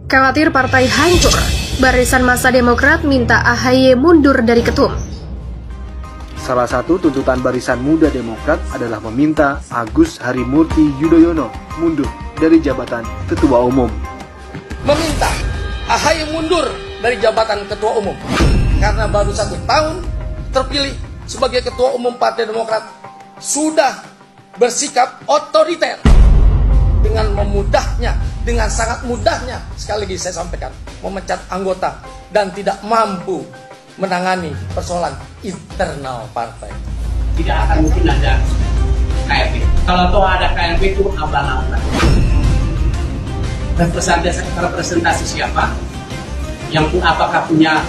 Khawatir partai hancur, Barisan Massa Demokrat minta AHY mundur dari ketum. Salah satu tuntutan Barisan Muda Demokrat adalah meminta Agus Harimurti Yudhoyono mundur dari jabatan Ketua Umum. Meminta AHY mundur dari jabatan Ketua Umum karena baru 1 tahun terpilih sebagai Ketua Umum Partai Demokrat sudah bersikap otoriter dengan memudahnya, dengan sangat mudahnya, sekali lagi saya sampaikan, memecat anggota dan tidak mampu menangani persoalan internal partai. Tidak akan mungkin ada KLB. Kalau toh ada KLB itu abal-abal. Representasi siapa? Apakah punya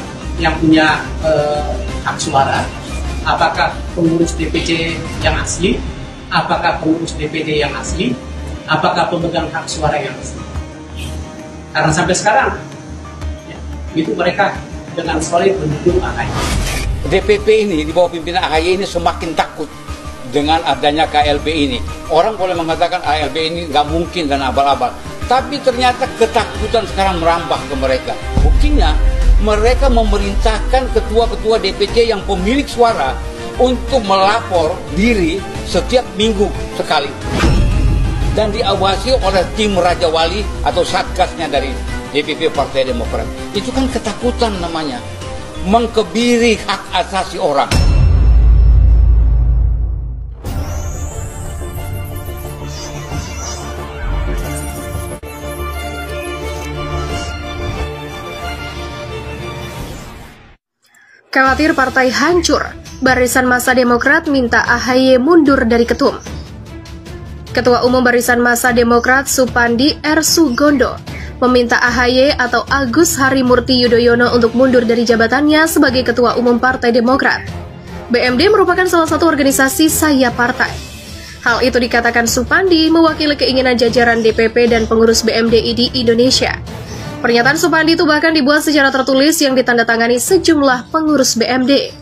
hak suara? Apakah pengurus DPC yang asli? Apakah pengurus DPD yang asli? Apakah pemegang hak suara yang asli? Karena sampai sekarang ya, itu mereka dengan solid mendukung AHY. DPP ini di bawah pimpinan AHY ini semakin takut dengan adanya KLB ini. Orang boleh mengatakan KLB ini nggak mungkin dan abal-abal, tapi ternyata ketakutan sekarang merambah ke mereka. Buktinya mereka memerintahkan ketua-ketua DPC yang pemilik suara untuk melapor diri setiap minggu sekali dan diawasi oleh tim Raja Wali atau satgasnya dari DPP Partai Demokrat. Itu kan ketakutan namanya, mengkebiri hak asasi orang. Khawatir partai hancur, Barisan Massa Demokrat minta AHY mundur dari ketum. Ketua Umum Barisan Massa Demokrat Supandi R. Sugondo meminta AHY atau Agus Harimurti Yudhoyono untuk mundur dari jabatannya sebagai Ketua Umum Partai Demokrat. BMD merupakan salah satu organisasi sayap partai. Hal itu dikatakan Supandi mewakili keinginan jajaran DPP dan pengurus BMDI di Indonesia. Pernyataan Supandi itu bahkan dibuat secara tertulis yang ditandatangani sejumlah pengurus BMD.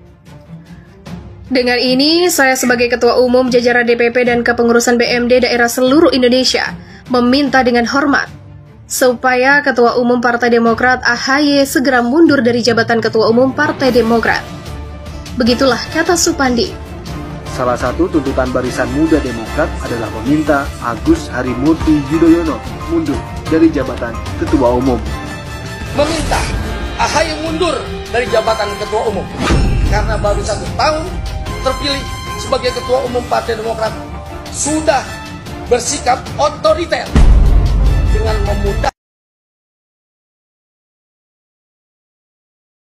Dengan ini, saya sebagai Ketua Umum jajaran DPP dan kepengurusan BMD daerah seluruh Indonesia meminta dengan hormat supaya Ketua Umum Partai Demokrat AHY segera mundur dari jabatan Ketua Umum Partai Demokrat. Begitulah kata Supandi. Salah satu tuntutan Barisan Muda Demokrat adalah meminta Agus Harimurti Yudhoyono mundur dari jabatan Ketua Umum. Meminta AHY mundur dari jabatan Ketua Umum karena baru 1 tahun terpilih sebagai Ketua Umum Partai Demokrat sudah bersikap otoriter dengan memudahkan